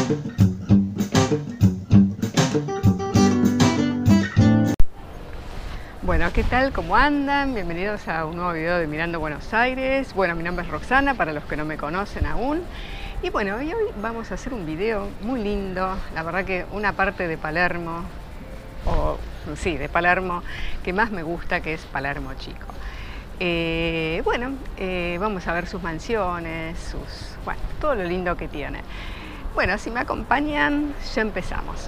Bueno, ¿qué tal? ¿Cómo andan? Bienvenidos a un nuevo video de Mirando Buenos Aires. Bueno, mi nombre es Roxana, para los que no me conocen aún. Y bueno, y hoy vamos a hacer un video muy lindo. La verdad que una parte de Palermo, de Palermo, que más me gusta, que es Palermo Chico. Vamos a ver sus mansiones, todo lo lindo que tiene. Bueno, si me acompañan, ya empezamos.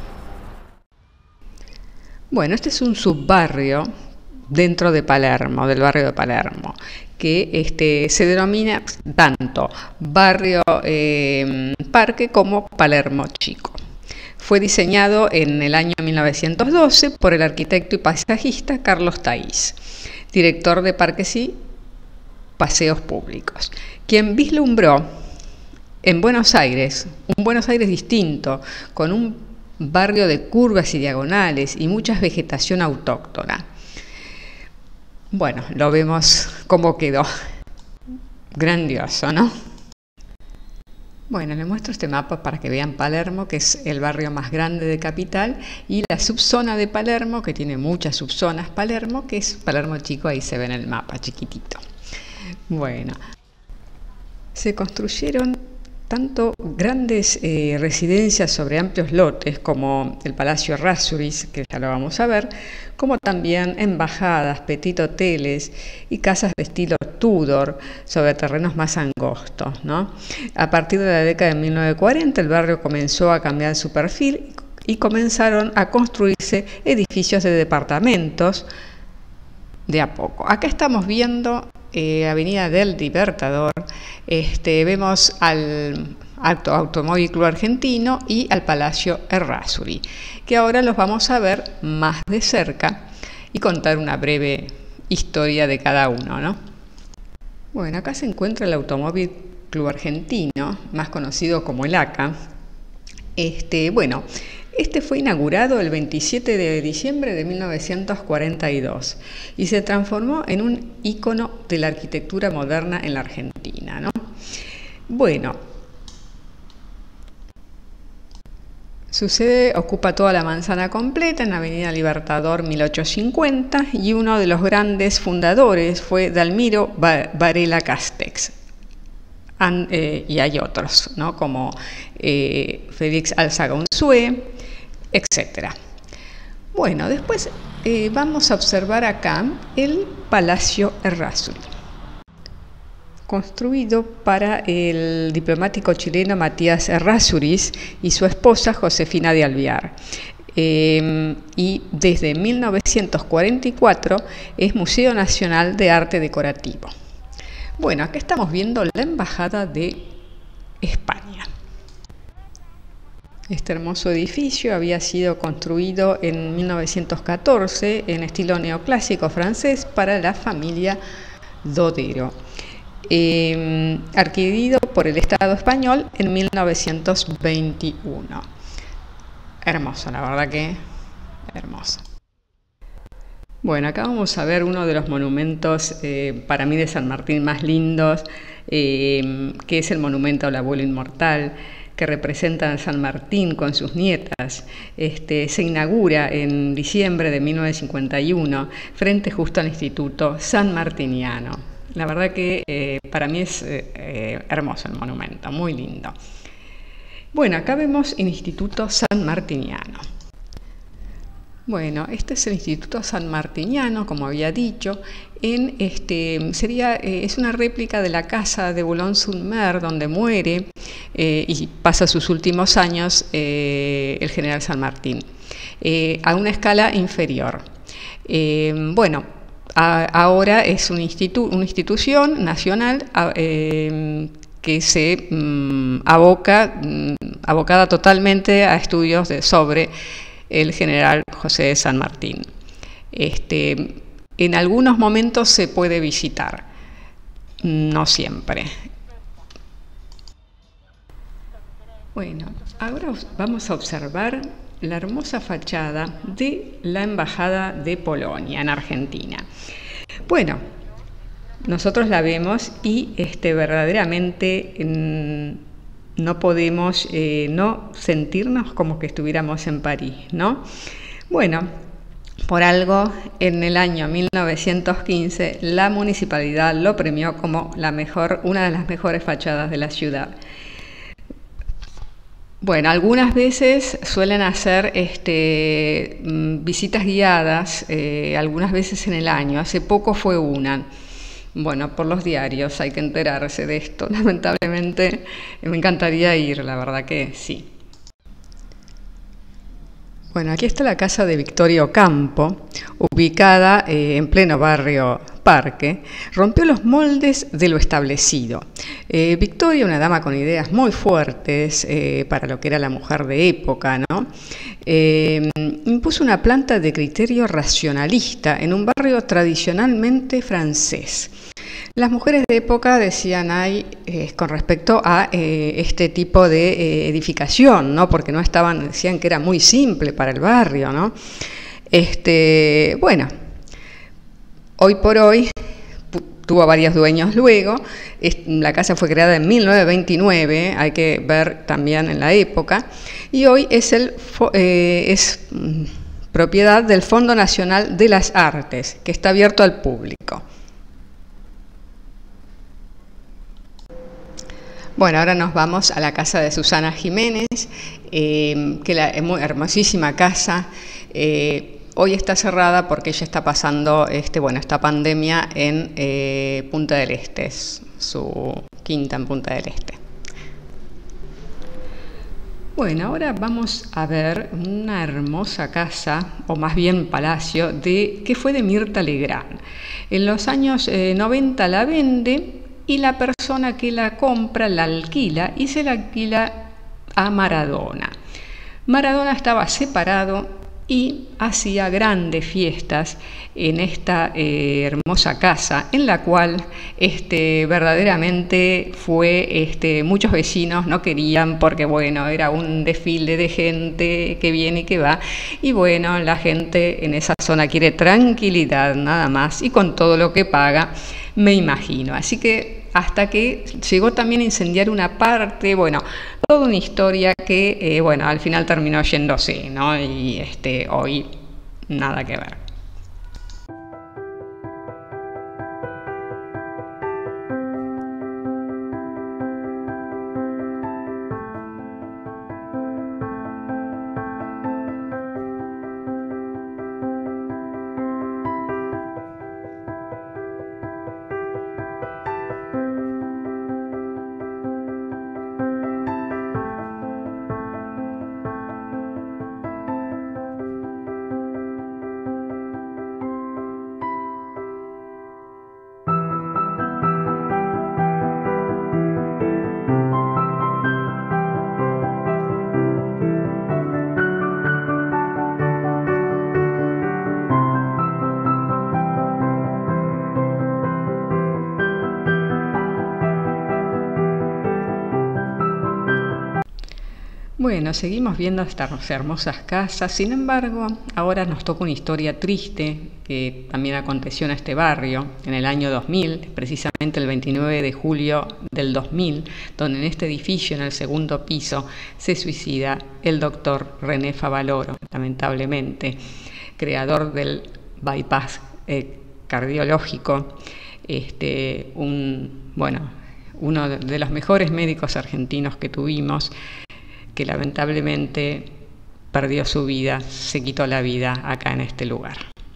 Bueno, este es un subbarrio dentro de Palermo, del barrio de Palermo, que se denomina tanto barrio Parque como Palermo Chico. Fue diseñado en el año 1912 por el arquitecto y paisajista Carlos Thaís, director de Parques y Paseos Públicos, quien vislumbró en Buenos Aires, un Buenos Aires distinto, con un barrio de curvas y diagonales y mucha vegetación autóctona. Bueno, lo vemos cómo quedó. Grandioso, ¿no? Bueno, les muestro este mapa para que vean Palermo, que es el barrio más grande de Capital, y la subzona de Palermo, que tiene muchas subzonas Palermo, que es Palermo Chico, ahí se ve en el mapa, chiquitito. Bueno, se construyeron tanto grandes residencias sobre amplios lotes como el Palacio Errázuriz, que ya lo vamos a ver, como también embajadas, petit hoteles y casas de estilo Tudor sobre terrenos más angostos, ¿no? A partir de la década de 1940 el barrio comenzó a cambiar su perfil y comenzaron a construirse edificios de departamentos de a poco. Acá estamos viendo Avenida del Libertador, vemos al Automóvil Club Argentino y al Palacio Errázuriz, que ahora los vamos a ver más de cerca y contar una breve historia de cada uno, ¿no? Bueno, acá se encuentra el Automóvil Club Argentino, más conocido como el ACA. Este fue inaugurado el 27 de diciembre de 1942 y se transformó en un ícono de la arquitectura moderna en la Argentina, ¿no? Bueno, su sede ocupa toda la manzana completa en Avenida Libertador 1850 y uno de los grandes fundadores fue Dalmiro Varela Castex. Y hay otros, ¿no? Como Félix Álzaga Unzué, etc. Bueno, después vamos a observar acá el Palacio Errázuriz, construido para el diplomático chileno Matías Errázuriz y su esposa Josefina de Alvear. Y desde 1944 es Museo Nacional de Arte Decorativo. Bueno, acá estamos viendo la Embajada de España. Este hermoso edificio había sido construido en 1914 en estilo neoclásico francés para la familia Dodero, adquirido por el Estado español en 1921. Hermoso, la verdad que hermoso. Bueno, acá vamos a ver uno de los monumentos para mí de San Martín más lindos, que es el monumento al abuelo inmortal, que representa a San Martín con sus nietas. Se inaugura en diciembre de 1951 frente justo al Instituto San Martiniano. La verdad que para mí es hermoso el monumento, muy lindo. Bueno, acá vemos el Instituto San Martiniano. Bueno, este es el Instituto San Martiniano, como había dicho, es una réplica de la casa de Boulogne-sur-Mer, donde muere y pasa sus últimos años el general San Martín, a una escala inferior. Ahora es una institución nacional que se abocada totalmente a estudios sobre el general José de San Martín. En algunos momentos se puede visitar, no siempre. Bueno, ahora vamos a observar la hermosa fachada de la Embajada de Polonia en Argentina. Bueno, nosotros la vemos y verdaderamente no podemos no sentirnos como que estuviéramos en París, ¿no? Bueno, por algo, en el año 1915, la municipalidad lo premió como una de las mejores fachadas de la ciudad. Bueno, algunas veces suelen hacer visitas guiadas, algunas veces en el año. Hace poco fue una. Bueno, por los diarios hay que enterarse de esto. Lamentablemente me encantaría ir, la verdad que sí. Bueno, aquí está la casa de Victoria Ocampo, ubicada en pleno barrio Parque. Rompió los moldes de lo establecido. Victoria, una dama con ideas muy fuertes para lo que era la mujer de época, ¿no? Impuso una planta de criterio racionalista en un barrio tradicionalmente francés. Las mujeres de época decían con respecto a este tipo de edificación, ¿no? Porque no estaban, decían que era muy simple para el barrio, ¿no? Bueno, hoy por hoy tuvo varios dueños luego. La casa fue creada en 1929, hay que ver también en la época, y hoy es propiedad del Fondo Nacional de las Artes, que está abierto al público. Bueno, ahora nos vamos a la casa de Susana Jiménez, que es muy hermosísima casa. Hoy está cerrada porque ella está pasando esta pandemia en Punta del Este, es su quinta en Punta del Este. Bueno, ahora vamos a ver una hermosa casa, o más bien palacio, que fue de Mirta Legrand. En los años 90 la vende, y la persona que la compra la alquila y se la alquila a Maradona. Maradona estaba separado y hacía grandes fiestas en esta hermosa casa, en la cual verdaderamente muchos vecinos no querían, porque bueno, era un desfile de gente que viene y que va, y bueno, la gente en esa zona quiere tranquilidad nada más, y con todo lo que paga, me imagino. Así que hasta que llegó también a incendiar una parte, bueno, toda una historia que, al final terminó yéndose, ¿no? Y hoy nada que ver. Bueno, seguimos viendo estas hermosas casas. Sin embargo, ahora nos toca una historia triste que también aconteció en este barrio en el año 2000, precisamente el 29 de julio del 2000, donde en este edificio, en el segundo piso, se suicida el doctor René Favaloro, lamentablemente, creador del bypass cardiológico, uno de los mejores médicos argentinos que tuvimos, que lamentablemente perdió su vida, se quitó la vida acá en este lugar.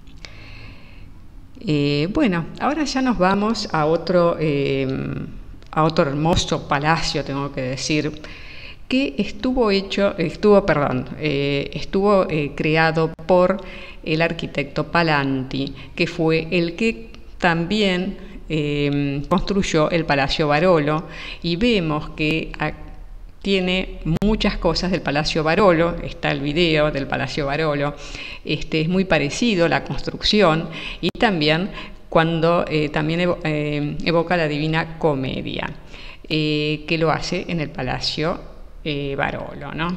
Ahora ya nos vamos a otro hermoso palacio, tengo que decir, que estuvo creado por el arquitecto Palanti, que fue el que también construyó el Palacio Barolo, y vemos que tiene muchas cosas del Palacio Barolo. Está el video del Palacio Barolo, es muy parecido la construcción, y también cuando evoca la Divina Comedia, que lo hace en el Palacio Barolo, ¿no?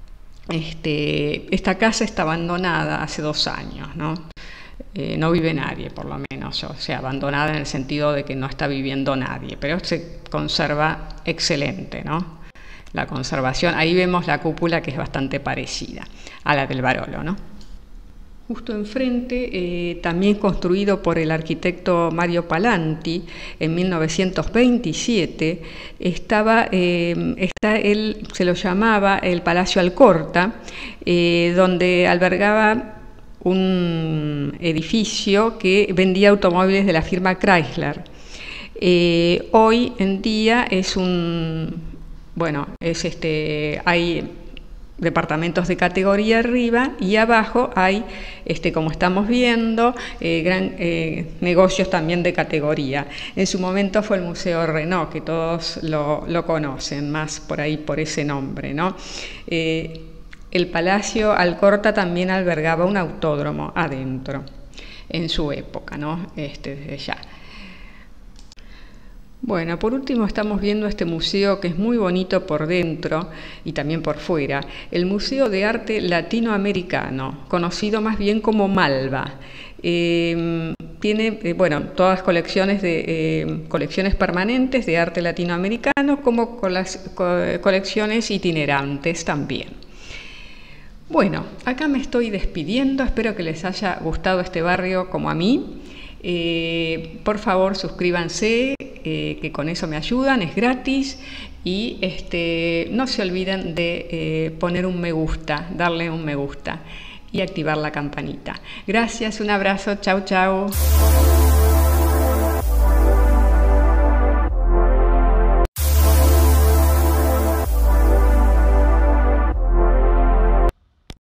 Esta casa está abandonada hace 2 años, ¿no? No vive nadie, por lo menos, o sea, abandonada en el sentido de que no está viviendo nadie, pero se conserva excelente, ¿no? la conservación. Ahí vemos la cúpula, que es bastante parecida a la del Barolo, ¿no? Justo enfrente, también construido por el arquitecto Mario Palanti en 1927, se lo llamaba el Palacio Alcorta, donde albergaba un edificio que vendía automóviles de la firma Chrysler. Hoy en día hay departamentos de categoría arriba, y abajo hay, como estamos viendo, negocios también de categoría. En su momento fue el Museo Renault, que todos lo conocen, más por ahí por ese nombre, ¿no? El Palacio Alcorta también albergaba un autódromo adentro en su época, ¿no? Desde ya. Bueno, por último estamos viendo este museo, que es muy bonito por dentro y también por fuera, el Museo de Arte Latinoamericano, conocido más bien como Malva. Tiene todas colecciones permanentes de arte latinoamericano, como con las colecciones itinerantes también. Bueno, acá me estoy despidiendo, espero que les haya gustado este barrio como a mí. Por favor, suscríbanse, que con eso me ayudan, es gratis, y no se olviden de poner un me gusta, darle un me gusta y activar la campanita. Gracias, un abrazo, chau chau.